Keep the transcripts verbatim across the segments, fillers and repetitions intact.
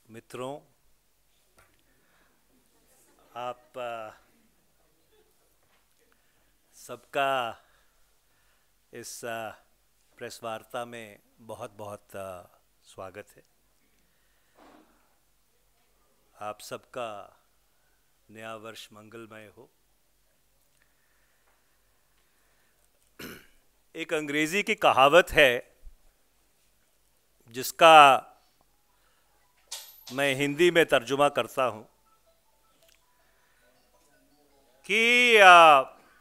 मित्रों, आप आ, सबका इस आ, प्रेस वार्ता में बहुत बहुत आ, स्वागत है। आप सबका नया वर्ष मंगलमय हो। एक अंग्रेजी की कहावत है जिसका मैं हिंदी में तर्जुमा करता हूं कि आ,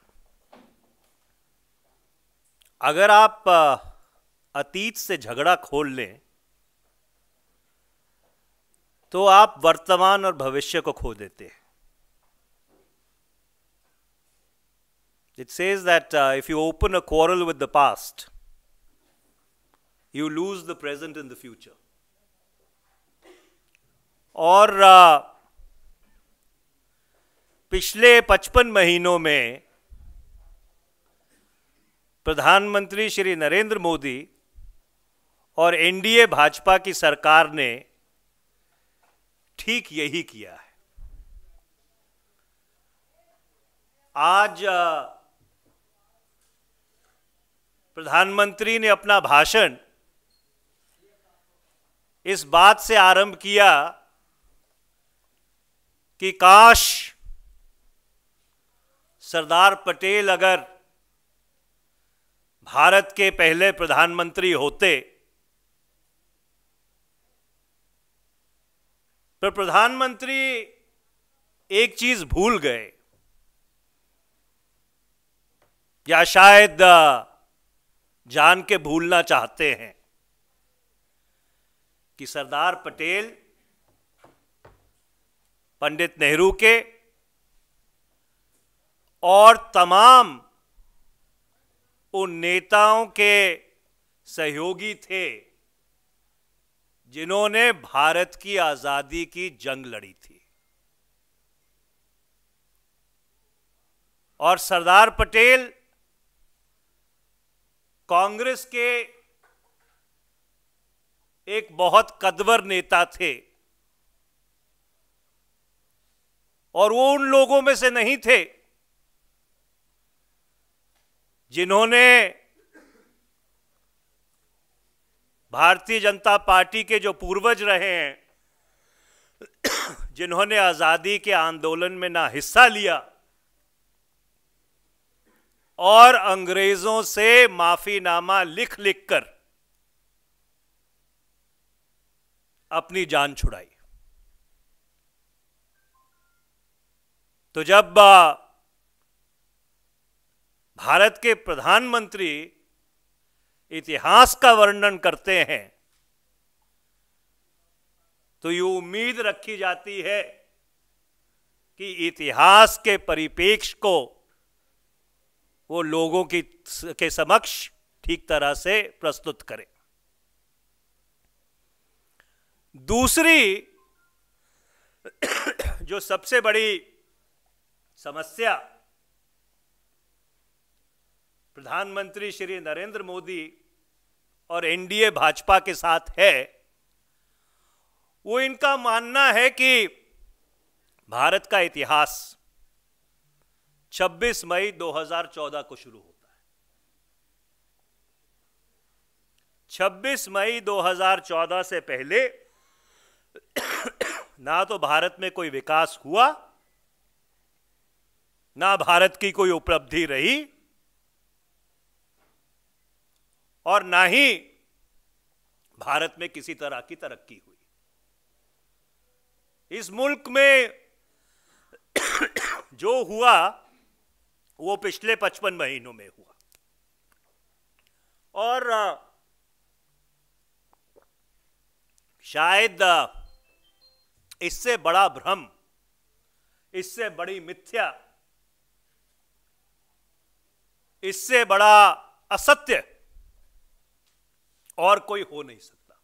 अगर आप आ, अतीत से झगड़ा खोल लें तो आप वर्तमान और भविष्य को खो देते हैं। It says that uh, if you open a quarrel with the past, you lose the present and the future. और uh, पिछले पचपन महीनों में प्रधानमंत्री श्री नरेंद्र मोदी और एनडीए भाजपा की सरकार ने ठीक यही किया है। आज uh, प्रधानमंत्री ने अपना भाषण इस बात से आरंभ किया कि काश सरदार पटेल अगर भारत के पहले प्रधानमंत्री होते। पर प्रधानमंत्री एक चीज भूल गए, या शायद जान के भूलना चाहते हैं कि सरदार पटेल पंडित नेहरू के और तमाम उन नेताओं के सहयोगी थे जिन्होंने भारत की आजादी की जंग लड़ी थी। और सरदार पटेल कांग्रेस के एक बहुत कद्वर नेता थे और वो उन लोगों में से नहीं थे जिन्होंने भारतीय जनता पार्टी के जो पूर्वज रहे हैं, जिन्होंने आजादी के आंदोलन में ना हिस्सा लिया और अंग्रेजों से माफीनामा लिख लिख कर अपनी जान छुड़ाई। तो जब भारत के प्रधानमंत्री इतिहास का वर्णन करते हैं तो ये उम्मीद रखी जाती है कि इतिहास के परिप्रेक्ष्य को वो लोगों की के समक्ष ठीक तरह से प्रस्तुत करें। दूसरी जो सबसे बड़ी समस्या प्रधानमंत्री श्री नरेंद्र मोदी और एनडीए भाजपा के साथ है, वो इनका मानना है कि भारत का इतिहास छब्बीस मई दो हज़ार चौदह को शुरू होता है। छब्बीस मई दो हज़ार चौदह से पहले ना तो भारत में कोई विकास हुआ, ना भारत की कोई उपलब्धि रही, और ना ही भारत में किसी तरह की तरक्की हुई। इस मुल्क में जो हुआ वो पिछले पचपन महीनों में हुआ। और शायद इससे बड़ा भ्रम, इससे बड़ी मिथ्या, इससे बड़ा असत्य और कोई हो नहीं सकता।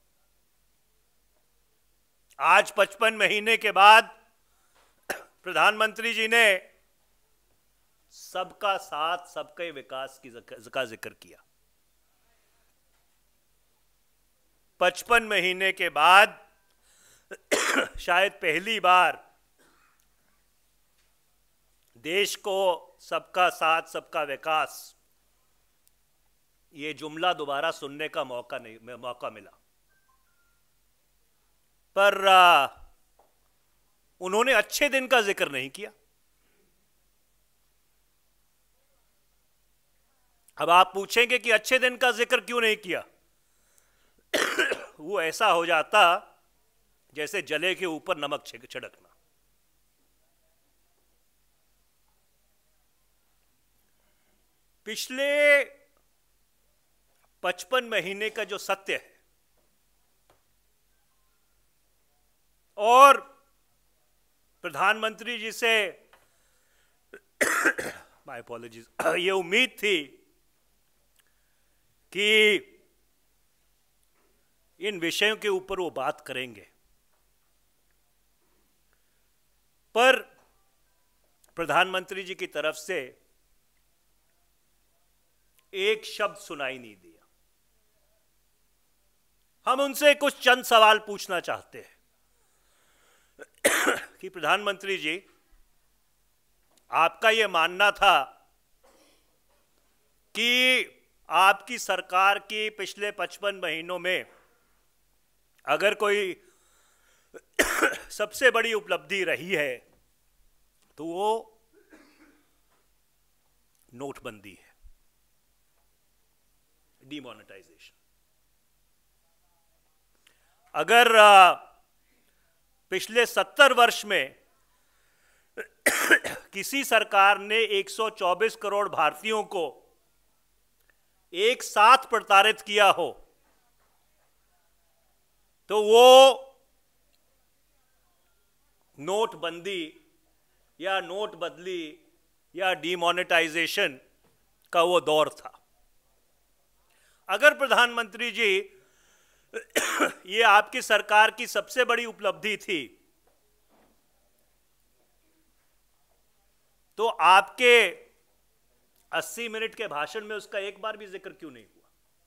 आज पचपन महीने के बाद प्रधानमंत्री जी ने सबका साथ, सबके विकास की का जिक्र किया। पचपन महीने के बाद शायद पहली बार देश को सबका साथ सबका विकास ये जुमला दोबारा सुनने का मौका नहीं मौका मिला। पर आ, उन्होंने अच्छे दिन का जिक्र नहीं किया। अब आप पूछेंगे कि अच्छे दिन का जिक्र क्यों नहीं किया? वो ऐसा हो जाता जैसे जले के ऊपर नमक छिड़कना। पिछले पचपन महीने का जो सत्य है और प्रधानमंत्री जी से माय अपॉलॉजीज ये उम्मीद थी कि इन विषयों के ऊपर वो बात करेंगे, पर प्रधानमंत्री जी की तरफ से एक शब्द सुनाई नहीं दिया। हम उनसे कुछ चंद सवाल पूछना चाहते हैं कि प्रधानमंत्री जी, आपका यह मानना था कि आपकी सरकार की पिछले पचपन महीनों में अगर कोई सबसे बड़ी उपलब्धि रही है तो वो नोटबंदी है, डिमोनेटाइजेशन। अगर पिछले सत्तर वर्ष में किसी सरकार ने एक सौ चौबीस करोड़ भारतीयों को एक साथ प्रताड़ित किया हो तो वो नोटबंदी या नोट बदली या डिमोनेटाइजेशन का वो दौर था। अगर प्रधानमंत्री जी ये आपकी सरकार की सबसे बड़ी उपलब्धि थी तो आपके अस्सी मिनट के भाषण में उसका एक बार भी जिक्र क्यों नहीं हुआ?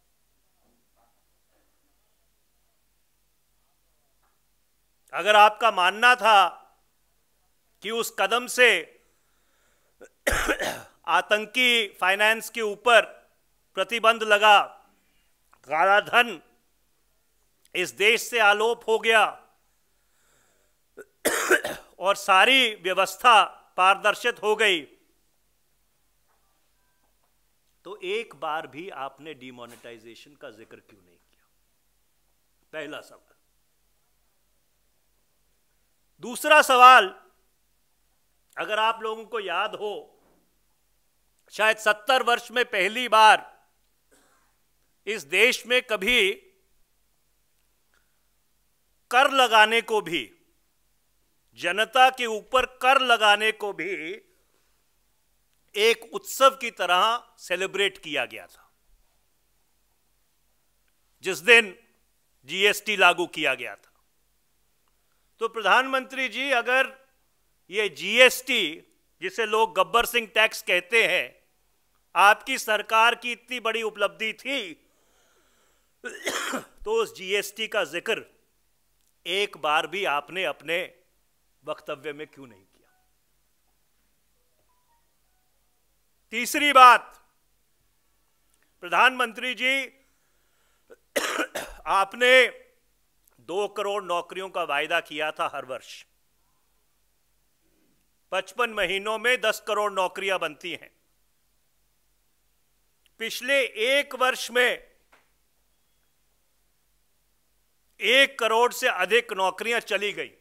अगर आपका मानना था कि उस कदम से आतंकी फाइनेंस के ऊपर प्रतिबंध लगा, काला धन इस देश से आलोप हो गया और सारी व्यवस्था पारदर्शित हो गई, तो एक बार भी आपने डिमोनेटाइजेशन का जिक्र क्यों नहीं किया? पहला सवाल। दूसरा सवाल, अगर आप लोगों को याद हो, शायद सत्तर वर्ष में पहली बार इस देश में कभी कर लगाने को भी, जनता के ऊपर कर लगाने को भी एक उत्सव की तरह सेलिब्रेट किया गया था, जिस दिन जीएसटी लागू किया गया था। तो प्रधानमंत्री जी, अगर ये जीएसटी, जिसे लोग गब्बर सिंह टैक्स कहते हैं, आपकी सरकार की इतनी बड़ी उपलब्धि थी तो उस जीएसटी का जिक्र एक बार भी आपने अपने वक्तव्य में क्यों नहीं किया? तीसरी बात, प्रधानमंत्री जी, आपने दो करोड़ नौकरियों का वायदा किया था हर वर्ष। पचपन महीनों में दस करोड़ नौकरियां बनती हैं। पिछले एक वर्ष में एक करोड़ से अधिक नौकरियां चली गई।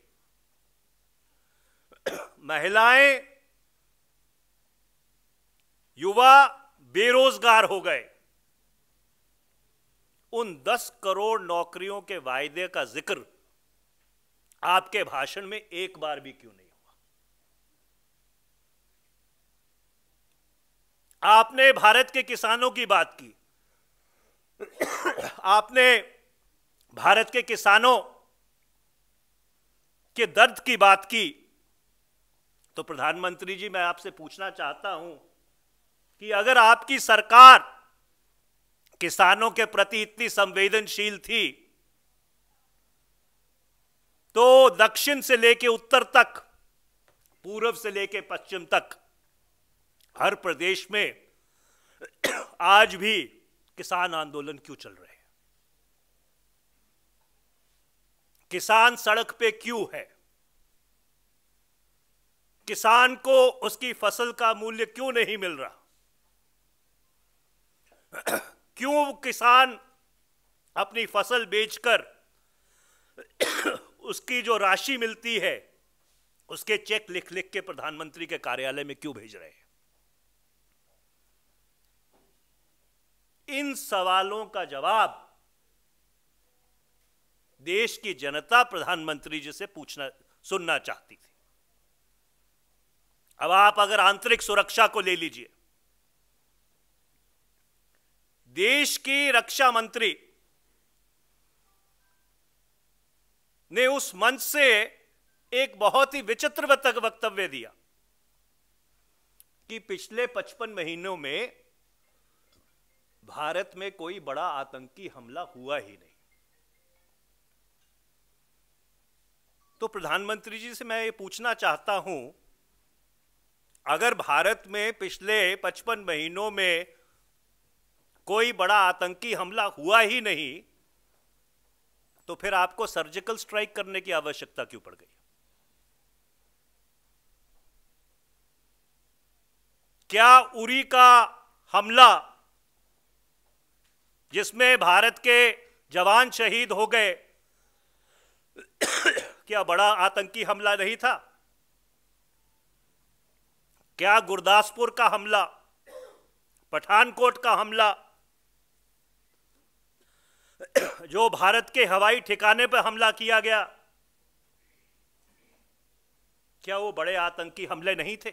महिलाएं, युवा बेरोजगार हो गए। उन दस करोड़ नौकरियों के वायदे का जिक्र आपके भाषण में एक बार भी क्यों नहीं हुआ? आपने भारत के किसानों की बात की, आपने भारत के किसानों के दर्द की बात की। तो प्रधानमंत्री जी, मैं आपसे पूछना चाहता हूं कि अगर आपकी सरकार किसानों के प्रति इतनी संवेदनशील थी तो दक्षिण से लेके उत्तर तक, पूर्व से लेके पश्चिम तक हर प्रदेश में आज भी किसान आंदोलन क्यों चल रहे हैं? किसान सड़क पे क्यों है? किसान को उसकी फसल का मूल्य क्यों नहीं मिल रहा? क्यों किसान अपनी फसल बेचकर उसकी जो राशि मिलती है उसके चेक लिख लिख के प्रधानमंत्री के कार्यालय में क्यों भेज रहे हैं? इन सवालों का जवाब देश की जनता प्रधानमंत्री जी से पूछना सुनना चाहती थी। अब आप अगर आंतरिक सुरक्षा को ले लीजिए, देश की रक्षा मंत्री ने उस मंच से एक बहुत ही विचित्र वक्तव्य दिया कि पिछले पचपन महीनों में भारत में कोई बड़ा आतंकी हमला हुआ ही नहीं। तो प्रधानमंत्री जी से मैं ये पूछना चाहता हूं, अगर भारत में पिछले पचपन महीनों में कोई बड़ा आतंकी हमला हुआ ही नहीं, तो फिर आपको सर्जिकल स्ट्राइक करने की आवश्यकता क्यों पड़ गई? क्या उरी का हमला, जिसमें भारत के जवान शहीद हो गए, क्या बड़ा आतंकी हमला नहीं था? क्या गुरदासपुर का हमला, पठानकोट का हमला, जो भारत के हवाई ठिकाने पर हमला किया गया, क्या वो बड़े आतंकी हमले नहीं थे?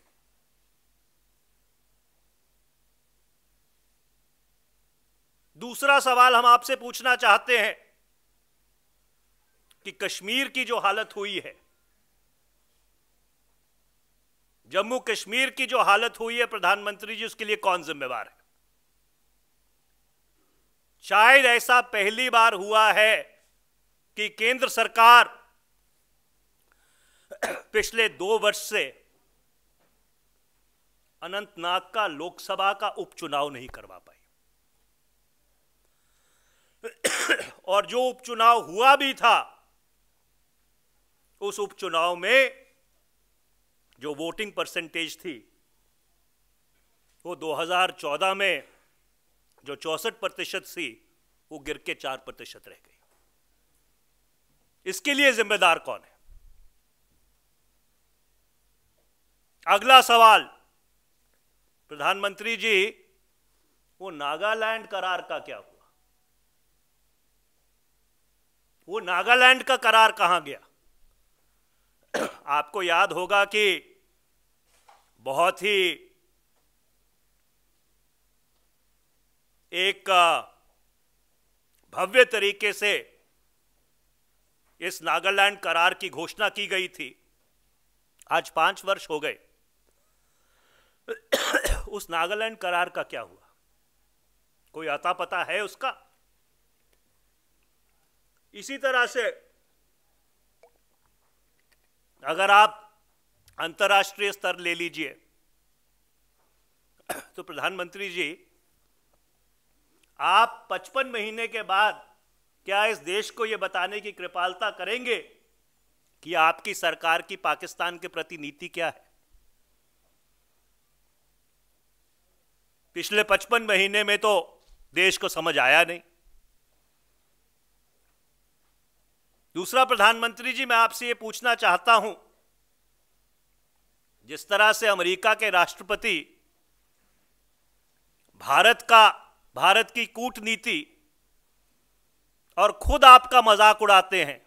दूसरा सवाल हम आपसे पूछना चाहते हैं कि कश्मीर की जो हालत हुई है, जम्मू कश्मीर की जो हालत हुई है, प्रधानमंत्री जी, उसके लिए कौन जिम्मेवार है? शायद ऐसा पहली बार हुआ है कि केंद्र सरकार पिछले दो वर्ष से अनंतनाग का लोकसभा का उपचुनाव नहीं करवा पाई, और जो उपचुनाव हुआ भी था, उस उपचुनाव में जो वोटिंग परसेंटेज थी वो दो हज़ार चौदह में जो चौसठ प्रतिशत थी वो गिर के चार प्रतिशत रह गई। इसके लिए जिम्मेदार कौन है? अगला सवाल, प्रधानमंत्री जी, वो नागालैंड करार का क्या हुआ? वो नागालैंड का करार कहां गया? आपको याद होगा कि बहुत ही एक भव्य तरीके से इस नागालैंड करार की घोषणा की गई थी। आज पांच वर्ष हो गए। उस नागालैंड करार का क्या हुआ? कोई अता पता है उसका? इसी तरह से अगर आप अंतर्राष्ट्रीय स्तर ले लीजिए, तो प्रधानमंत्री जी, आप पचपन महीने के बाद क्या इस देश को यह बताने की कृपालता करेंगे कि आपकी सरकार की पाकिस्तान के प्रति नीति क्या है? पिछले पचपन महीने में तो देश को समझ आया नहीं। दूसरा, प्रधानमंत्री जी, मैं आपसे यह पूछना चाहता हूं, जिस तरह से अमेरिका के राष्ट्रपति भारत का भारत की कूटनीति और खुद आपका मजाक उड़ाते हैं,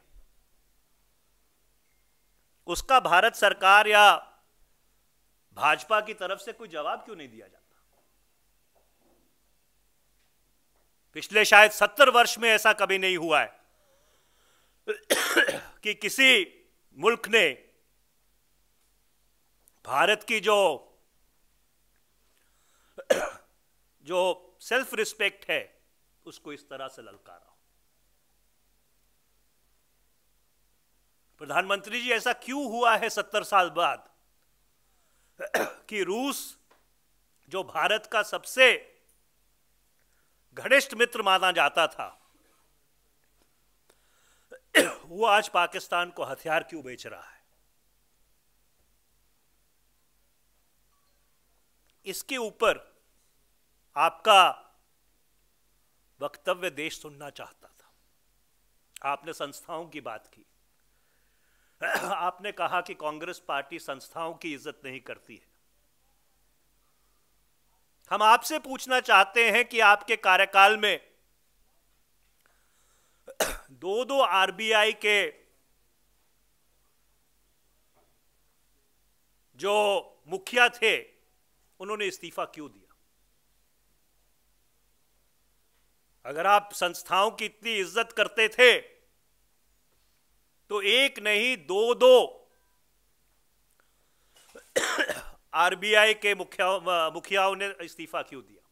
उसका भारत सरकार या भाजपा की तरफ से कोई जवाब क्यों नहीं दिया जाता? पिछले शायद सत्तर वर्ष में ऐसा कभी नहीं हुआ है कि किसी मुल्क ने भारत की जो जो सेल्फ रिस्पेक्ट है उसको इस तरह से ललकारा हो। प्रधानमंत्री जी, ऐसा क्यों हुआ है सत्तर साल बाद कि रूस, जो भारत का सबसे घनिष्ठ मित्र माना जाता था, वो आज पाकिस्तान को हथियार क्यों बेच रहा है? इसके ऊपर आपका वक्तव्य देश सुनना चाहता था। आपने संस्थाओं की बात की, आपने कहा कि कांग्रेस पार्टी संस्थाओं की इज्जत नहीं करती है। हम आपसे पूछना चाहते हैं कि आपके कार्यकाल में दो दो आरबीआई के जो मुखिया थे, उन्होंने इस्तीफा क्यों दिया? अगर आप संस्थाओं की इतनी इज्जत करते थे तो एक नहीं दो दो आरबीआई के मुखिया मुखियाओं ने इस्तीफा क्यों दिया?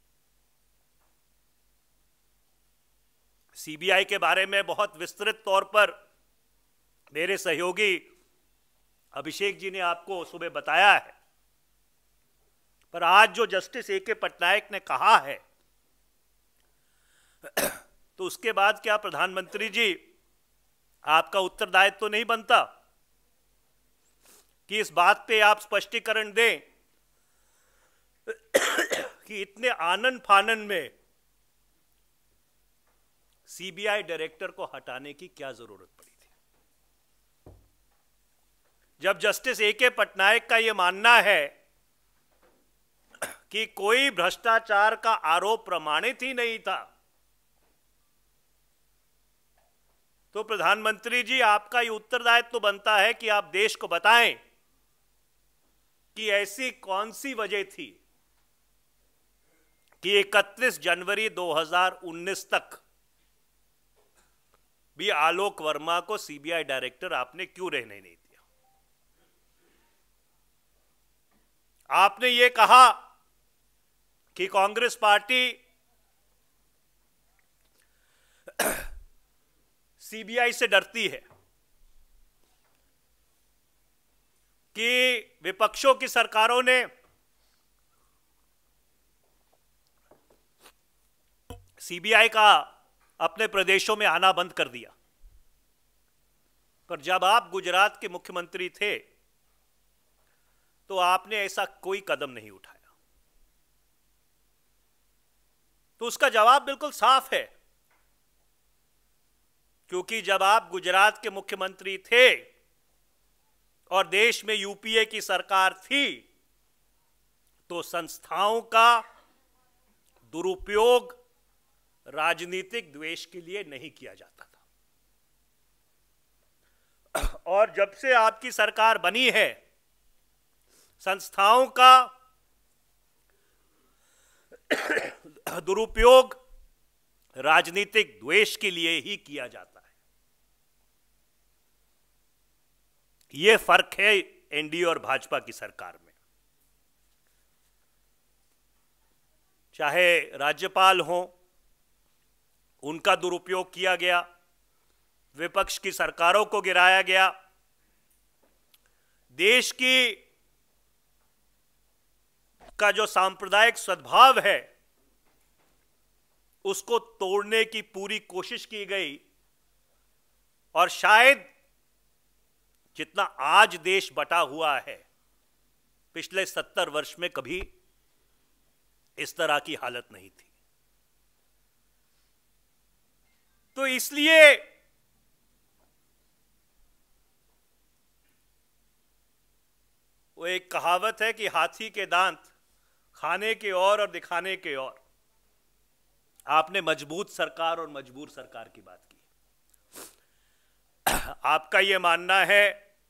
सीबीआई के बारे में बहुत विस्तृत तौर पर मेरे सहयोगी अभिषेक जी ने आपको सुबह बताया है, पर आज जो जस्टिस ए के पटनायक ने कहा है, तो उसके बाद क्या प्रधानमंत्री जी आपका उत्तरदायित्व तो नहीं बनता कि इस बात पे आप स्पष्टीकरण दें कि इतने आनन फानन में सीबीआई डायरेक्टर को हटाने की क्या जरूरत पड़ी थी? जब जस्टिस ए के पटनायक का यह मानना है कि कोई भ्रष्टाचार का आरोप प्रमाणित ही नहीं था, तो प्रधानमंत्री जी आपका ये उत्तरदायित्व तो बनता है कि आप देश को बताएं कि ऐसी कौन सी वजह थी कि इकतीस जनवरी दो हज़ार उन्नीस तक भी आलोक वर्मा को सीबीआई डायरेक्टर आपने क्यों रहने नहीं दिया? आपने ये कहा कि कांग्रेस पार्टी सीबीआई से डरती है, कि विपक्षों की सरकारों ने सीबीआई का अपने प्रदेशों में आना बंद कर दिया। पर जब आप गुजरात के मुख्यमंत्री थे तो आपने ऐसा कोई कदम नहीं उठाया। तो उसका जवाब बिल्कुल साफ है, क्योंकि जब आप गुजरात के मुख्यमंत्री थे और देश में यूपीए की सरकार थी, तो संस्थाओं का दुरुपयोग राजनीतिक द्वेष के लिए नहीं किया जाता था। और जब से आपकी सरकार बनी है, संस्थाओं का दुरुपयोग राजनीतिक द्वेष के लिए ही किया जाता है। यह फर्क है एनडीए और भाजपा की सरकार में। चाहे राज्यपाल हो, उनका दुरुपयोग किया गया, विपक्ष की सरकारों को गिराया गया, देश की का जो सांप्रदायिक सद्भाव है उसको तोड़ने की पूरी कोशिश की गई। और शायद जितना आज देश बटा हुआ है, पिछले सत्तर वर्ष में कभी इस तरह की हालत नहीं थी। तो इसलिए वो एक कहावत है कि हाथी के दांत खाने के और और दिखाने के और। आपने मजबूत सरकार और मजबूर सरकार की बात की। आपका यह मानना है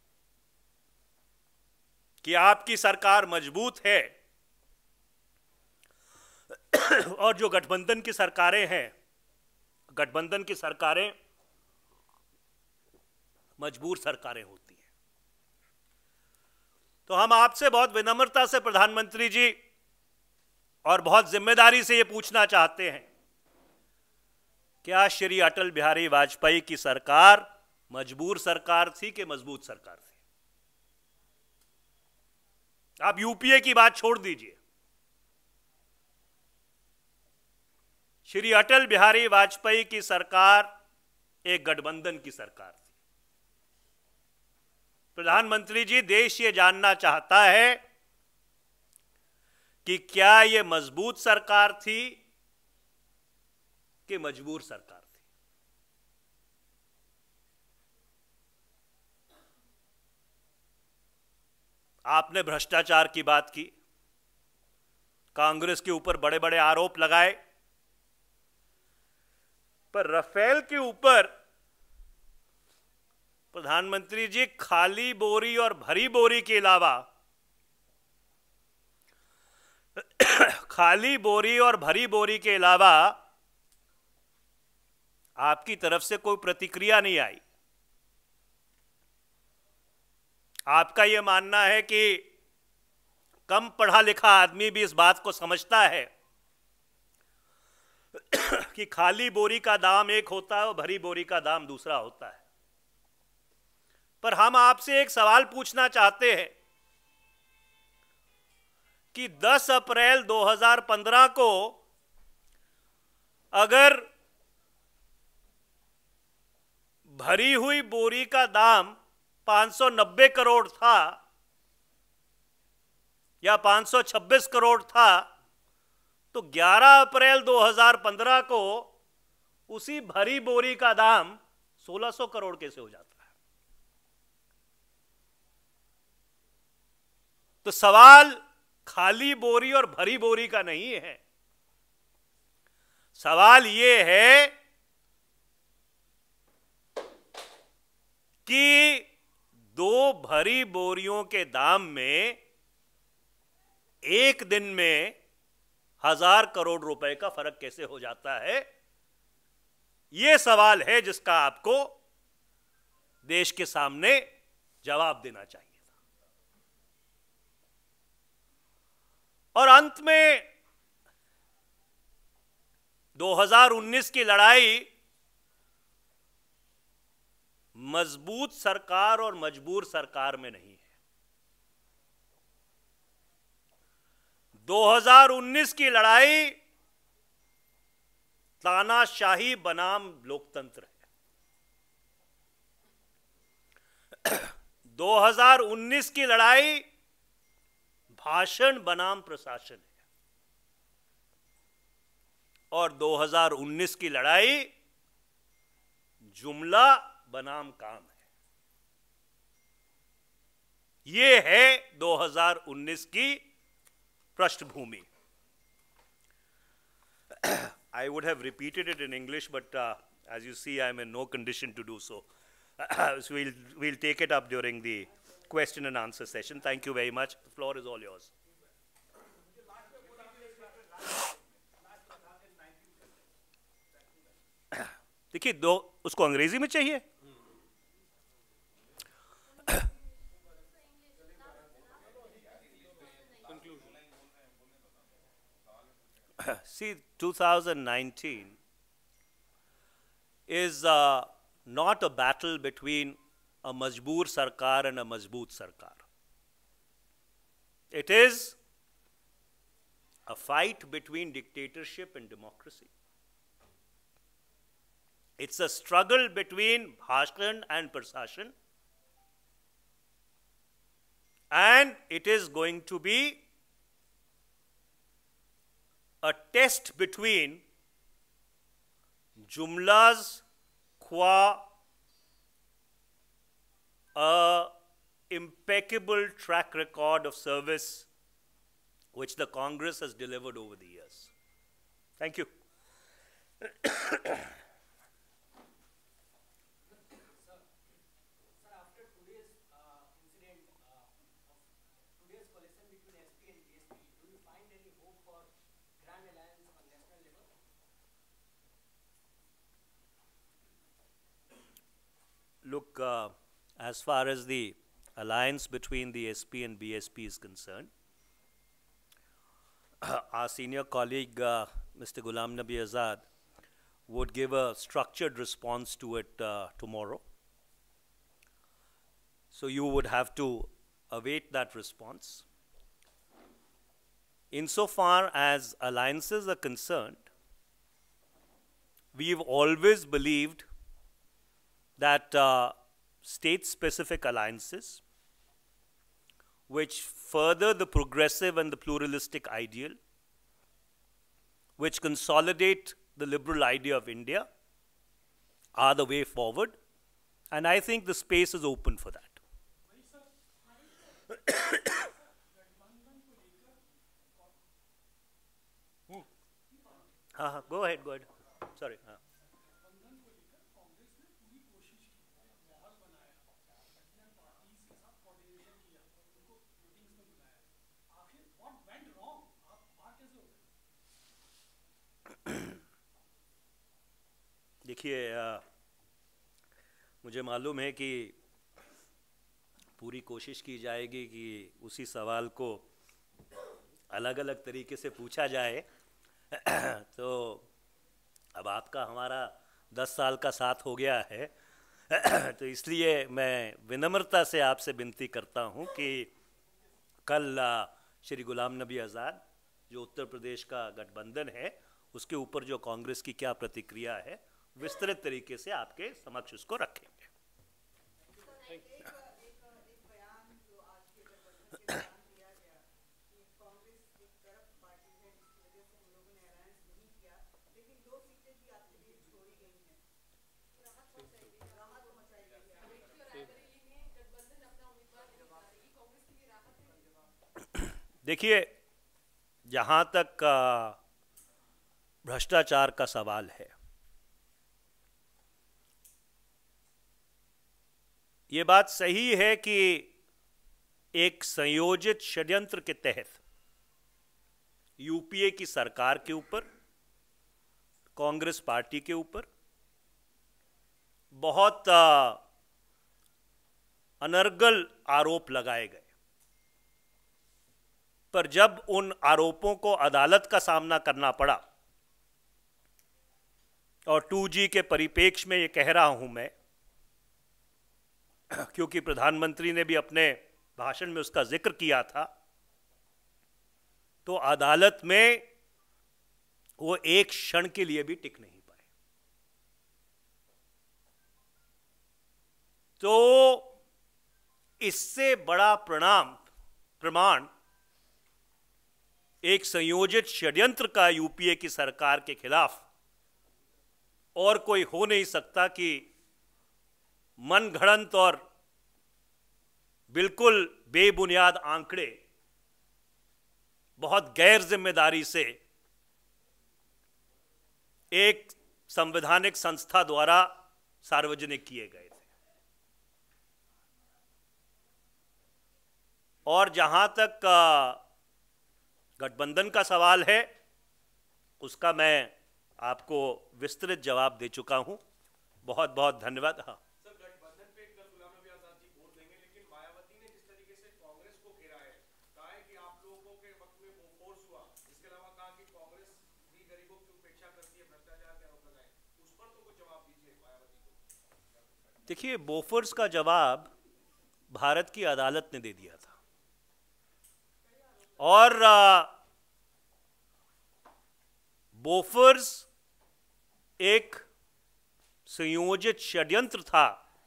कि आपकी सरकार मजबूत है और जो गठबंधन की सरकारें हैं, गठबंधन की सरकारें मजबूर सरकारें होती हैं। तो हम आपसे बहुत विनम्रता से प्रधानमंत्री जी और बहुत जिम्मेदारी से यह पूछना चाहते हैं, क्या श्री अटल बिहारी वाजपेयी की सरकार मजबूर सरकार थी कि मजबूत सरकार थी? आप यूपीए की बात छोड़ दीजिए, श्री अटल बिहारी वाजपेयी की सरकार एक गठबंधन की सरकार थी। प्रधानमंत्री जी, देश ये जानना चाहता है कि क्या ये मजबूत सरकार थी कि मजबूर सरकार थी? आपने भ्रष्टाचार की बात की, कांग्रेस के ऊपर बड़े बड़े आरोप लगाए, पर राफेल के ऊपर प्रधानमंत्री जी खाली बोरी और भरी बोरी के अलावा खाली बोरी और भरी बोरी के अलावा आपकी तरफ से कोई प्रतिक्रिया नहीं आई। आपका यह मानना है कि कम पढ़ा लिखा आदमी भी इस बात को समझता है कि खाली बोरी का दाम एक होता है और भरी बोरी का दाम दूसरा होता है। पर हम आपसे एक सवाल पूछना चाहते हैं कि दस अप्रैल दो हज़ार पंद्रह को अगर भरी हुई बोरी का दाम पाँच सौ नब्बे करोड़ था या पाँच सौ छब्बीस करोड़ था, तो ग्यारह अप्रैल दो हज़ार पंद्रह को उसी भरी बोरी का दाम सोलह सौ करोड़ कैसे हो जाता है? तो सवाल खाली बोरी और भरी बोरी का नहीं है, सवाल यह है कि दो भरी बोरियों के दाम में एक दिन में हजार करोड़ रुपए का फर्क कैसे हो जाता है? यह सवाल है जिसका आपको देश के सामने जवाब देना चाहिए था। और अंत में दो हज़ार उन्नीस की लड़ाई मजबूत सरकार और मजबूर सरकार में नहीं है। दो हज़ार उन्नीस की लड़ाई तानाशाही बनाम लोकतंत्र है। दो हज़ार उन्नीस की लड़ाई भाषण बनाम प्रशासन है। और दो हज़ार उन्नीस की लड़ाई जुमला बनाम काम है। यह है दो हज़ार उन्नीस की पृष्ठभूमि। I would have repeated it in English, but uh, as you see, I am in no condition to do so. So we'll, we'll take it up during the question and answer session. Thank you very much. The floor is all yours. देखिए, दो उसको अंग्रेजी में चाहिए। See, two thousand nineteen is uh, not a battle between a majboor sarkar and a mazboot sarkar. It is a fight between dictatorship and democracy. It's a struggle between bhashan and prasashan. And it is going to be a test between jumlas qua a impeccable track record of service which the Congress has delivered over the years. Thank you. Look, uh, as far as the alliance between the S P and B S P is concerned, our senior colleague, uh, Mister Ghulam Nabi Azad, would give a structured response to it uh, tomorrow. So you would have to await that response. Insofar as alliances are concerned, we've always believed that uh, state-specific alliances, which further the progressive and the pluralistic ideal, which consolidate the liberal idea of India, are the way forward. And I think the space is open for that. हाँ, go ahead, go ahead. Sorry. हाँ. देखिए, मुझे मालूम है कि पूरी कोशिश की जाएगी कि उसी सवाल को अलग अलग तरीके से पूछा जाए। तो अब आपका हमारा दस साल का साथ हो गया है, तो इसलिए मैं विनम्रता से आपसे विनती करता हूं कि कल श्री गुलाम नबी आज़ाद, जो उत्तर प्रदेश का गठबंधन है, उसके ऊपर जो कांग्रेस की क्या प्रतिक्रिया है, विस्तृत तरीके से आपके समक्ष उसको रखेंगे। देखिए, जहाँ तक भ्रष्टाचार का सवाल है, ये बात सही है कि एक संयोजित षड्यंत्र के तहत यूपीए की सरकार के ऊपर, कांग्रेस पार्टी के ऊपर बहुत अनर्गल आरोप लगाए गए, पर जब उन आरोपों को अदालत का सामना करना पड़ा, और टू जी के परिप्रेक्ष्य में ये कह रहा हूं मैं, क्योंकि प्रधानमंत्री ने भी अपने भाषण में उसका जिक्र किया था, तो अदालत में वो एक क्षण के लिए भी टिक नहीं पाए। तो इससे बड़ा प्रणाम प्रमाण एक संयोजित षड्यंत्र का यूपीए की सरकार के खिलाफ और कोई हो नहीं सकता कि मनगढ़ंत और बिल्कुल बेबुनियाद आंकड़े बहुत गैर जिम्मेदारी से एक संवैधानिक संस्था द्वारा सार्वजनिक किए गए थे। और जहां तक गठबंधन का सवाल है, उसका मैं आपको विस्तृत जवाब दे चुका हूं। बहुत बहुत धन्यवाद। हाँ, सर, गठबंधन पे एक गुलाम नबी आजाद जी बोल देंगे, लेकिन मायावती ने जिस तरीके से कांग्रेस को घेरा है, कहा है कि आप लोगों के वक्त में बोफोर्स हुआ, इसके अलावा कहा कि कांग्रेस भी गरीबों की उपेक्षा करती है, भ्रष्टाचार के आरोप लगाए, उस पर तो कुछ जवाब दीजिए मायावती को। देखिए, बोफोर्स का जवाब भारत की अदालत ने दे दिया था, और बोफोर्स एक संयोजित षड्यंत्र था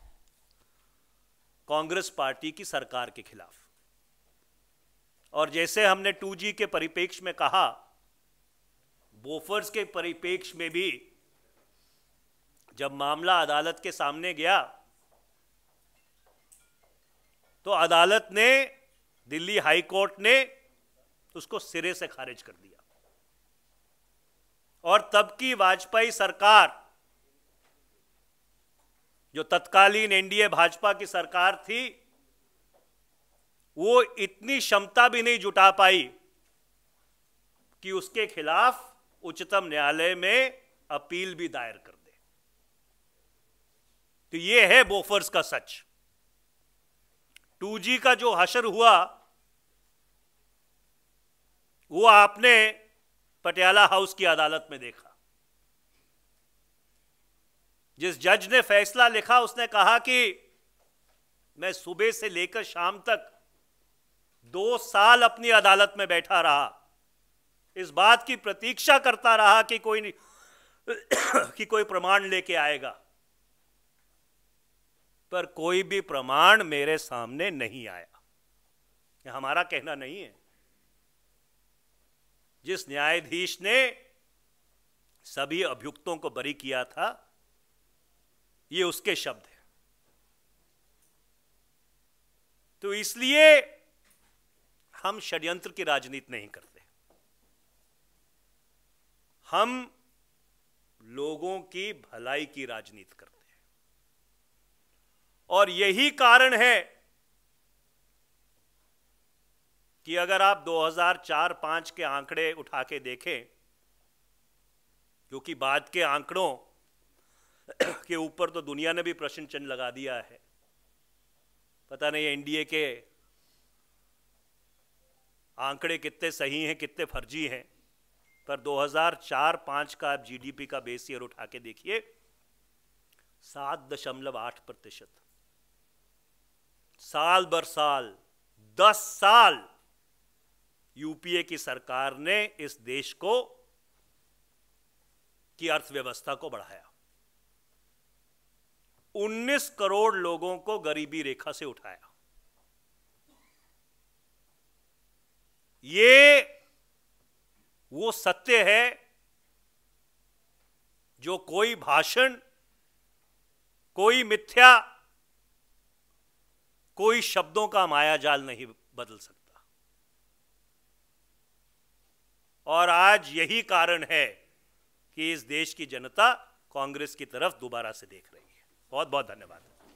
कांग्रेस पार्टी की सरकार के खिलाफ। और जैसे हमने टू जी के परिप्रेक्ष्य में कहा, बोफोर्स के परिप्रेक्ष्य में भी जब मामला अदालत के सामने गया, तो अदालत ने, दिल्ली हाई कोर्ट ने उसको सिरे से खारिज कर दिया। और तब की वाजपेयी सरकार, जो तत्कालीन एनडीए भाजपा की सरकार थी, वो इतनी क्षमता भी नहीं जुटा पाई कि उसके खिलाफ उच्चतम न्यायालय में अपील भी दायर कर दे। तो ये है बोफोर्स का सच। टू जी का जो हशर हुआ, वो आपने पटियाला हाउस की अदालत में देखा। जिस जज ने फैसला लिखा, उसने कहा कि मैं सुबह से लेकर शाम तक दो साल अपनी अदालत में बैठा रहा, इस बात की प्रतीक्षा करता रहा कि कोई नहीं कि कोई प्रमाण लेके आएगा, पर कोई भी प्रमाण मेरे सामने नहीं आया। यह हमारा कहना नहीं है। जिस न्यायाधीश ने सभी अभियुक्तों को बरी किया था, ये उसके शब्द हैं। तो इसलिए हम षड्यंत्र की राजनीति नहीं करते, हम लोगों की भलाई की राजनीति करते हैं। और यही कारण है कि अगर आप दो हज़ार चार पाँच के आंकड़े उठा के देखें, क्योंकि बाद के आंकड़ों के ऊपर तो दुनिया ने भी प्रश्न चिन्ह लगा दिया है, पता नहीं एनडीए के आंकड़े कितने सही हैं कितने फर्जी हैं, पर दो हज़ार चार पाँच का आप जीडीपी का बेस ईयर उठा के देखिए, सात दशमलव आठ प्रतिशत साल बर साल दस साल यूपीए की सरकार ने इस देश को की अर्थव्यवस्था को बढ़ाया, उन्नीस करोड़ लोगों को गरीबी रेखा से उठाया। ये वो सत्य है जो कोई भाषण, कोई मिथ्या, कोई शब्दों का मायाजाल नहीं बदल सकता। और आज यही कारण है कि इस देश की जनता कांग्रेस की तरफ दोबारा से देख रही है। बहुत बहुत धन्यवाद।